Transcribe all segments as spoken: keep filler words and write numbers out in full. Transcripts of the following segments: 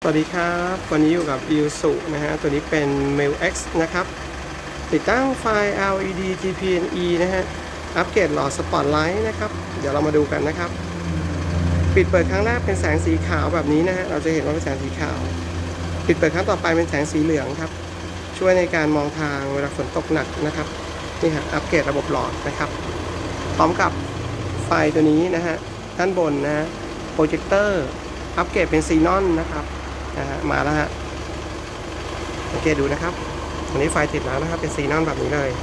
วัสดีครับวันนี้อยู่กับ Isuzu นะฮะตัวนี้เป็น เมล เอ็กซ์ นะครับติดตั้งไฟ แอล อี ดี จี พี เอ็น อี นะฮะอัปเกรดหลอดสปอตไลท์นะครับเดี๋ยวเรามาดูกันนะครับปิดเปิดครั้งแรกเป็นแสงสีขาวแบบนี้นะฮะเราจะเห็นว่าเป็นแสงสีขาวปิดเปิดครั้งต่อไปเป็นแสงสีเหลืองครับช่วยในการมองทางเวลาฝนตกหนักนะครับนี่ฮะอัปเกรดระบบหลอดนะครับพร้อมกับไฟตัวนี้นะฮะด้านบนนะฮะโปรเจคเตอร์อัปเกรดเป็นซีนอนนะครับนะฮะมาแล้วฮะสังเกตดูนะครับวันนี้ไฟติดแล้วนะครับเป็นซีนอนแบบนี้เลย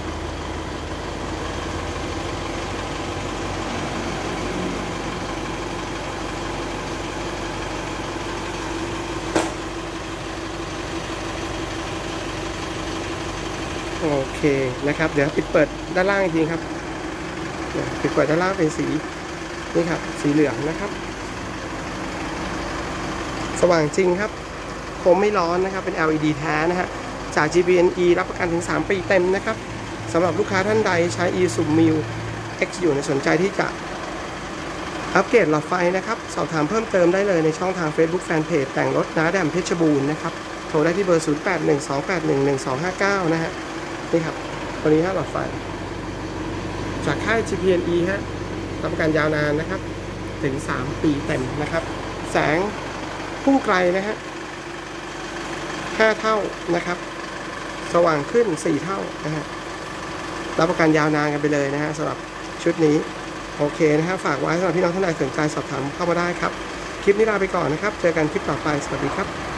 โอเคนะครับเดี๋ยวปิดเปิดด้านล่างจริงครับปิดเปิดด้านล่างเป็นสีนี่ครับสีเหลืองนะครับสว่างจริงครับคมไม่ร้อนนะครับเป็น แอล อี ดี แท้นะฮะจาก จี พี เอ็น อี รับประกันถึงสามปีเต็มนะครับสำหรับลูกค้าท่านใดใช้ Isuzu มิว เอ็กซ์ อยู่ในสนใจที่จะอัปเกรดหลอดไฟนะครับสอบถามเพิ่มเติมได้เลยในช่องทาง Facebook Fanpage แต่งรถน้าแดมเพชรบูรณ์นะครับโทรได้ที่เบอร์ ศูนย์ แปด หนึ่ง สอง แปด หนึ่ง หนึ่ง สอง ห้า เก้า นะฮะนี่ครับตัวนี้ฮะหลอดไฟจากค่าย จี พี เอ็น อี ฮะรับประกันยาวนานนะครับถึงสามปีเต็มนะครับแสงพุ่งไกลนะฮะห้าเท่านะครับสว่างขึ้นสี่เท่านะฮะรับประกันยาวนานกันไปเลยนะฮะสำหรับชุดนี้โอเคนะฮะฝากไว้สำหรับพี่น้องท่านใดสนใจสอบถามเข้ามาได้ครับคลิปนี้ลาไปก่อนนะครับเจอกันคลิปต่อไปสวัสดีครับ